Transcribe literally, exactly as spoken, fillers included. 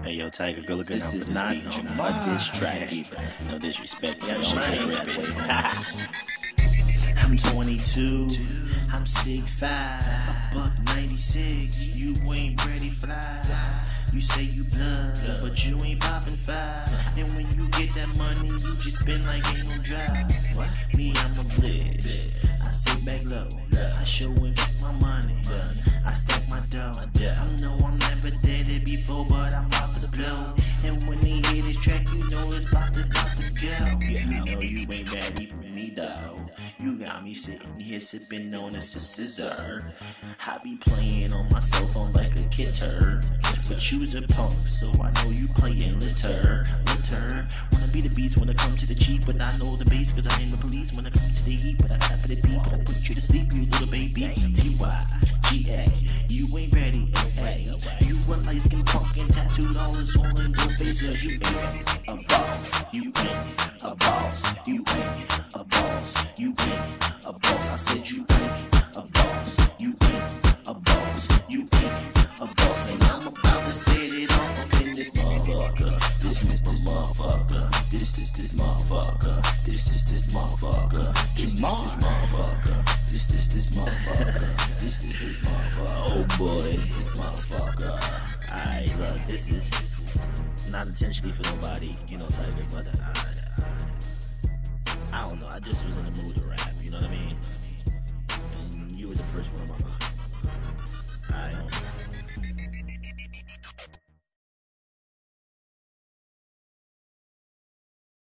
Hey yo, Tiger, go look at This is not a diss track either. No disrespect. Yeah, Don't man. take rap it. I'm twenty-two, I'm six five, a buck ninety-six. You ain't ready fly. You say you blood, but you ain't poppin' five. And when you get that money, you just spend like ain't no drive. Me, I'm a blitz. I sit back low, I show and get my money. I stack my dough. I know I'm never dead it before, but I'm about to blow. And when they hear this track, you know it's about to, about to go. You know you ain't ready for me though. You got me sitting here sipping on a scissor. I be playing on my cell phone like a kidder. But you's a punk, so I know you playing litter. Litter. Wanna be the beast, wanna come to the chief, but I know the base, cause I ain't the police. Wanna come to the heat, but I tap at the beat, but I put you to sleep, you little baby. T Y G A, you ain't ready, ay, ay. You a light skin punk and tattooed all this all in your face, cause you ain't a boss. You ain't a boss. You ain't a boss. You ain't a boss. I said you ain't a boss. You ain't a boss. You ain't a boss. And I'm about to set it off up in this motherfucker. This is this motherfucker. This is this motherfucker. This is this motherfucker. This is this motherfucker. This is this motherfucker. This is this motherfucker. Oh boy, this this motherfucker. Alright, look, this is not intentionally for nobody, you know, Tiger, but I, I, I don't know. I just